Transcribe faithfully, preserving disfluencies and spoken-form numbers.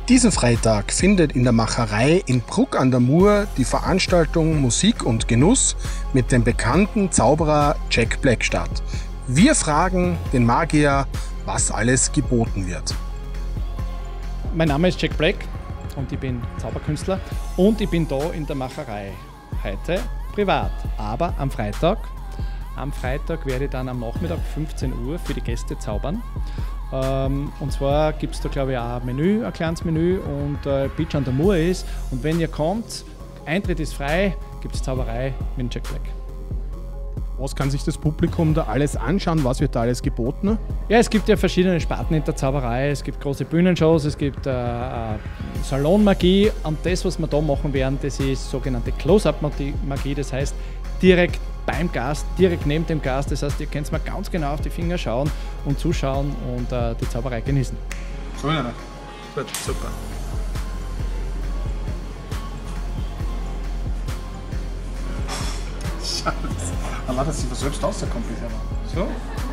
Diesen Freitag findet in der Macherei in Bruck an der Mur die Veranstaltung Musik und Genuss mit dem bekannten Zauberer Jack Black statt. Wir fragen den Magier, was alles geboten wird. Mein Name ist Jack Black und ich bin Zauberkünstler und ich bin da in der Macherei. Heute privat, aber am Freitag. Am Freitag werde ich dann am Nachmittag fünfzehn Uhr für die Gäste zaubern. Ähm, und zwar gibt es da, glaube ich, auch ein Menü, ein kleines Menü und äh, Beach an der Mur ist. Und wenn ihr kommt, Eintritt ist frei, gibt es Zauberei mit Jack Black. Was kann sich das Publikum da alles anschauen? Was wird da alles geboten? Ja, es gibt ja verschiedene Sparten in der Zauberei. Es gibt große Bühnenshows, es gibt äh, äh, Salonmagie. Und das, was wir da machen werden, das ist sogenannte Close-Up-Magie. Das heißt, direkt beim Gast, direkt neben dem Gast. Das heißt, ihr könnt mal ganz genau auf die Finger schauen und zuschauen und äh, die Zauberei genießen. So, ja, gut, super. Schade. Aber dass sie selbst rauskommt, so?